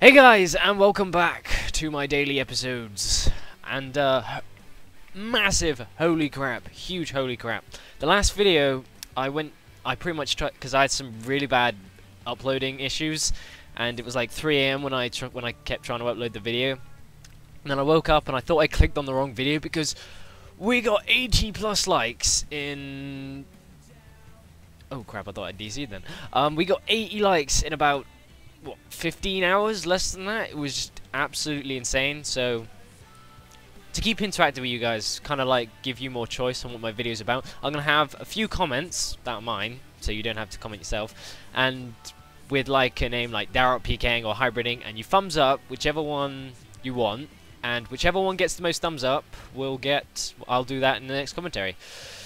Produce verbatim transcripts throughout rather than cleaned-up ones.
Hey guys, and welcome back to my daily episodes. And uh, massive, holy crap, huge holy crap. The last video, I went, I pretty much tried, because I had some really bad uploading issues, and it was like three A M when I tr when I kept trying to upload the video. And then I woke up and I thought I clicked on the wrong video because we got eighty plus likes in. Oh crap! I thought I D C'd then. Um, we got eighty likes in about. What, fifteen hours, less than that. It was just absolutely insane. So to keep interactive with you guys, kind of like give you more choice on what my video's about, I'm gonna have a few comments that are mine, so you don't have to comment yourself, and with like a name like Dharoks, Pking, or hybriding, and you thumbs up whichever one you want, and whichever one gets the most thumbs up will get. I'll do that in the next commentary.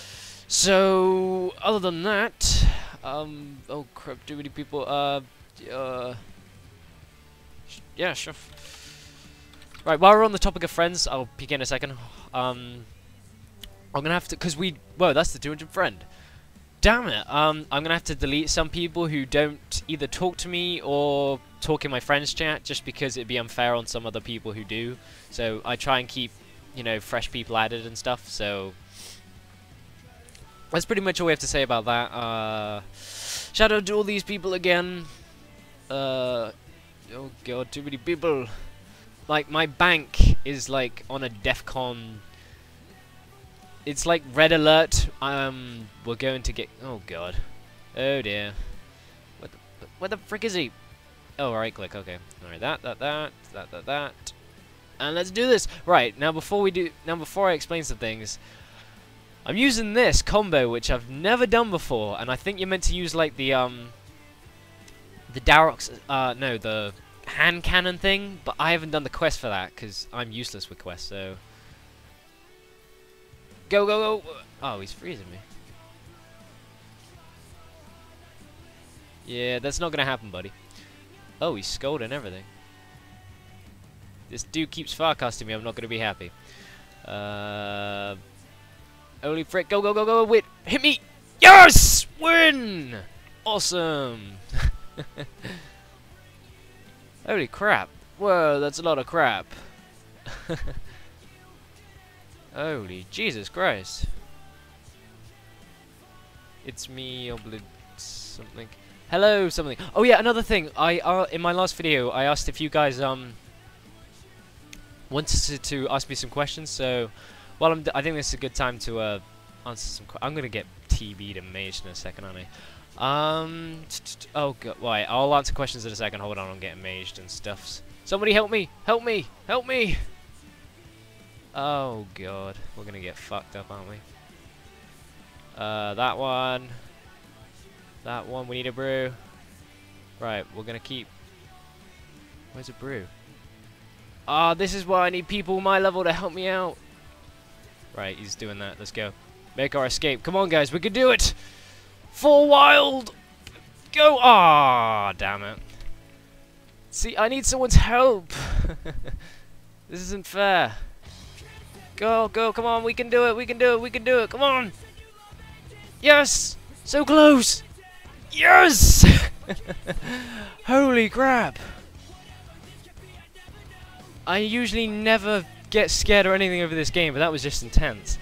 So other than that, um, oh crap, too many people. Uh. Uh, yeah, sure. Right, while we're on the topic of friends, I'll peek in a second. Um, I'm gonna have to, cause we, whoa, that's the two hundred friend. Damn it. Um, I'm gonna have to delete some people who don't either talk to me or talk in my friends chat, just because it'd be unfair on some other people who do. So I try and keep, you know, fresh people added and stuff. So that's pretty much all we have to say about that. Uh, shout out to all these people again. Uh, oh god, too many people. Like, my bank is like on a DEFCON. It's like red alert. Um, we're going to get. Oh god. Oh dear. What the, where the frick is he? Oh, right click. Okay. Alright, that, that, that, that, that, that. And let's do this. Right, now before we do. Now before I explain some things. I'm using this combo, which I've never done before. And I think you're meant to use like the, um. The Dharoks, uh, no, the hand cannon thing, but I haven't done the quest for that, because I'm useless with quests, so. Go, go, go! Oh, he's freezing me. Yeah, that's not gonna happen, buddy. Oh, he's scolding and everything. This dude keeps farcasting me, I'm not gonna be happy. Uh. Holy frick, go, go, go, go, wait, hit me! Yes! Win! Awesome! Holy crap. Whoa, that's a lot of crap. Holy Jesus Christ. It's me, oblig something. Hello, something. Oh yeah, another thing. I uh, in my last video, I asked if you guys um wanted to, to ask me some questions. So, while I'm, d I think this is a good time to uh answer some. Qu I'm gonna get T B'd and maged in a second, aren't I? Um. T -t -t oh god. Wait. I'll answer questions in a second. Hold on. I'm getting maged and stuffs. Somebody help me! Help me! Help me! Oh god. We're gonna get fucked up, aren't we? Uh. That one. That one. We need a brew. Right. We're gonna keep. Where's a brew? Ah. This is why I need people my level to help me out. Right. He's doing that. Let's go. Make our escape. Come on, guys. We can do it. For wild! Go! Ah, damn it. See, I need someone's help. This isn't fair. Go, go, come on, we can do it, we can do it, we can do it, come on! Yes! So close! Yes! Holy crap! I usually never get scared or anything over this game, but that was just intense.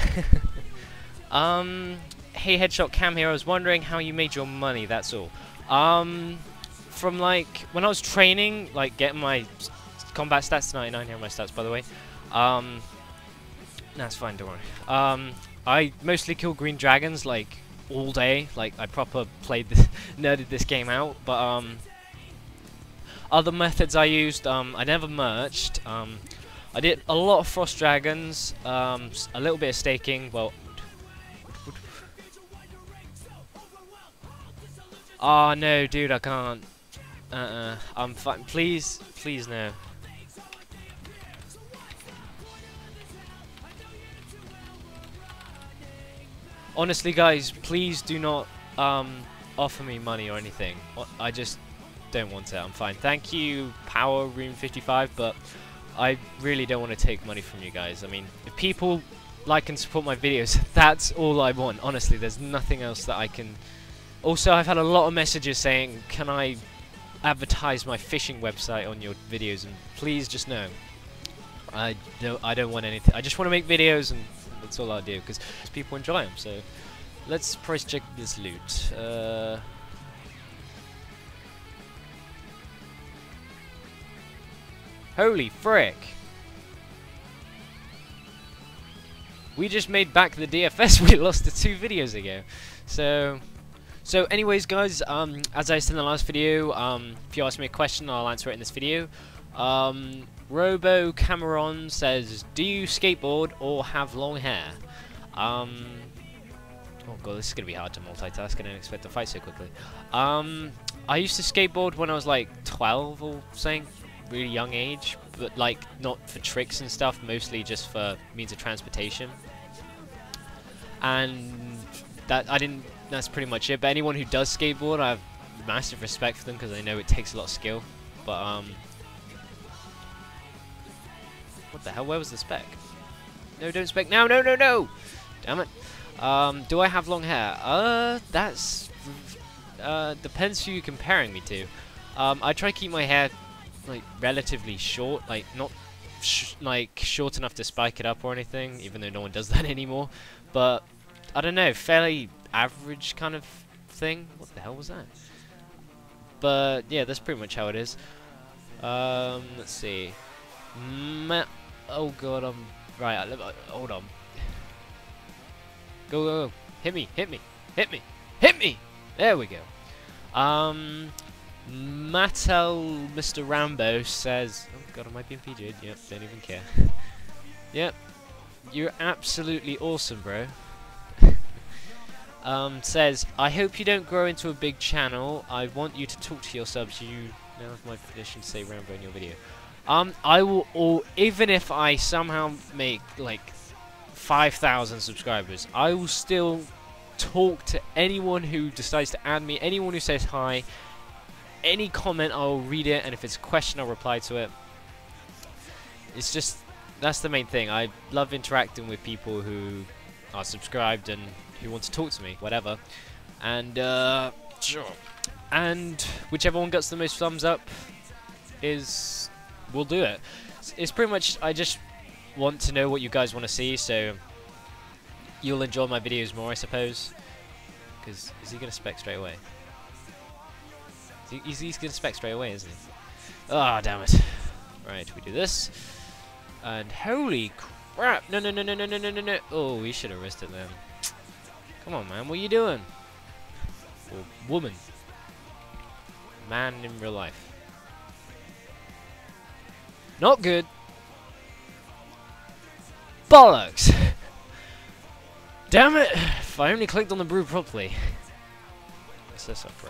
um... Hey Headshot Cam here, I was wondering how you made your money, that's all. Um, from like, when I was training, like getting my combat stats, ninety-nine, here are my stats by the way. Um, that's fine, don't worry. Um, I mostly kill green dragons like all day, like I proper played this, nerded this game out, but um, other methods I used, um, I never merged. Um, I did a lot of frost dragons, um, a little bit of staking, well, oh no, dude, I can't. Uh-uh. I'm fine. Please, please no. Honestly, guys, please do not um offer me money or anything. I just don't want it. I'm fine. Thank you, Power Room fifty-five, but I really don't want to take money from you guys. I mean, if people like and support my videos, that's all I want. Honestly, there's nothing else that I can. Also, I've had a lot of messages saying, can I advertise my fishing website on your videos, and please just know, I don't, I don't want anything. I just want to make videos, and that's all I do, because people enjoy them. So let's price check this loot. Uh, holy frick! We just made back the D F S we lost to two videos ago. So, so anyways, guys, um, as I said in the last video, um, if you ask me a question, I'll answer it in this video. Um, Robo Cameron says, "Do you skateboard or have long hair?" Um, oh god, this is gonna be hard to multitask. I didn't expect to fight so quickly. Um, I used to skateboard when I was like twelve or something, really young age, but like not for tricks and stuff, mostly just for means of transportation. And that I didn't. That's pretty much it. But anyone who does skateboard, I have massive respect for them because I know it takes a lot of skill. But um, what the hell? Where was the spec? No, don't spec now. No, no, no! Damn it. Um, do I have long hair? Uh, that's uh depends who you're comparing me to. Um, I try to keep my hair like relatively short, like not sh like short enough to spike it up or anything, even though no one does that anymore. But I don't know, fairly average kind of thing. What the hell was that? But yeah, that's pretty much how it is. Um, let's see. Ma oh god, I'm right. I, I, hold on. Go, go, go! Hit me! Hit me! Hit me! Hit me! There we go. Um. Mattel Mister Rambo says, oh god, I might be P J'd. Yep, don't even care. Yep, you're absolutely awesome, bro. um, says, I hope you don't grow into a big channel. I want you to talk to your subs. You now have my permission to say Rambo in your video. Um, I will, or even if I somehow make like five thousand subscribers, I will still talk to anyone who decides to add me, anyone who says hi. Any comment, I'll read it, and if it's a question, I'll reply to it. It's just, that's the main thing. I love interacting with people who are subscribed and who want to talk to me, whatever. And, uh, sure. And whichever one gets the most thumbs up is, we'll do it. It's, it's pretty much, I just want to know what you guys want to see, so you'll enjoy my videos more, I suppose. Because, is he going to spec straight away? He's, he's going to spec straight away, isn't he? Ah, oh, damn it. Right, we do this. And holy crap! No, no, no, no, no, no, no, no, no. Oh, we should have risked it then. Come on, man. What are you doing? Or woman. Man in real life. Not good. Bollocks! Damn it! If I only clicked on the brew properly. What's this up for?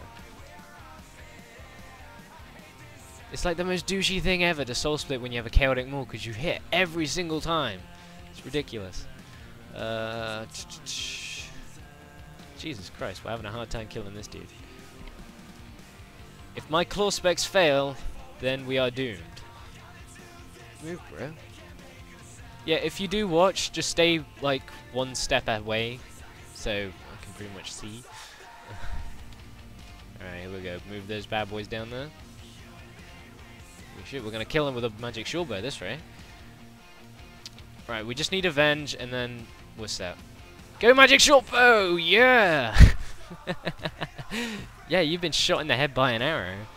It's like the most douchey thing ever to soul split when you have a chaotic maul because you hit every single time. It's ridiculous. Uh, Jesus Christ, we're having a hard time killing this dude. If my claw specs fail, then we are doomed. Move, bro. Yeah, if you do watch, just stay like one step away, so I can pretty much see. Alright, here we go. Move those bad boys down there. Shit, we're gonna kill him with a magic short bow this way. Right, we just need avenge and then we're set. Go magic short bow! Yeah! Yeah, you've been shot in the head by an arrow.